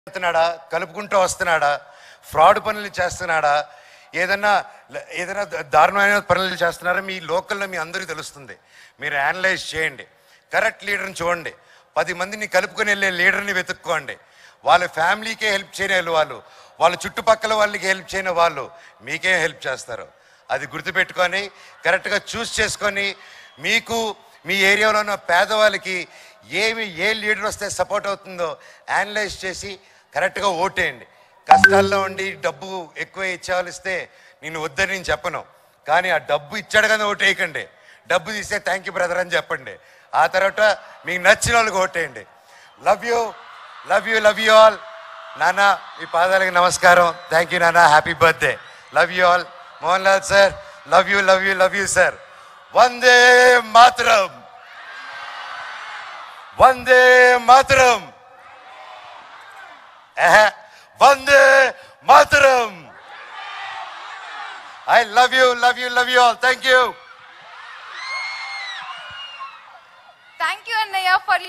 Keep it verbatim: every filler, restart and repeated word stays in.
వెళ్తున్నాడా, కలుపుకుంటూ వస్తున్నాడా, ఫ్రాడ్ పనులు చేస్తున్నాడా, ఏదన్నా ఏదైనా దారుణమైన పనులు చేస్తున్నారా మీ లోకల్లో మీ అందరికీ తెలుస్తుంది. మీరు అనలైజ్ చేయండి, కరెక్ట్ లీడర్ని చూడండి, పది మందిని కలుపుకొని వెళ్ళే లీడర్ని వెతుక్కోండి. వాళ్ళ ఫ్యామిలీకే హెల్ప్ చేయని వాళ్ళు, వాళ్ళ చుట్టుపక్కల వాళ్ళకి హెల్ప్ చేయని వాళ్ళు మీకేం హెల్ప్ చేస్తారు. అది గుర్తుపెట్టుకొని కరెక్ట్గా చూస్ చేసుకొని మీకు మీ ఏరియాలో ఉన్న పేదవాళ్ళకి ఏమి ఏ లీడర్ వస్తే సపోర్ట్ అవుతుందో అనలైజ్ చేసి కరెక్ట్గా ఓటేయండి. కష్టాల్లో ఉండి డబ్బు ఎక్కువ ఇచ్చేవాళ్ళిస్తే నేను వద్దని నేను చెప్పను, కానీ ఆ డబ్బు ఇచ్చాడు కదా ఓటేయకండి. డబ్బు తీస్తే థ్యాంక్ యూ బ్రదర్ అని చెప్పండి. ఆ తర్వాత మీకు నచ్చిన వాళ్ళకి ఓటేయండి. Love you love you love you all. నాన్న ఈ పాదాలకి నమస్కారం. థ్యాంక్ యూ నాన్న, happy birthday. Love you all. Mohan Lal sir, love you love you love you sir. వందే మాతరం, వందే మాతరం, వందే మాతరం. I love you, love you, love you all. Thank you. Thank you, Annaya, for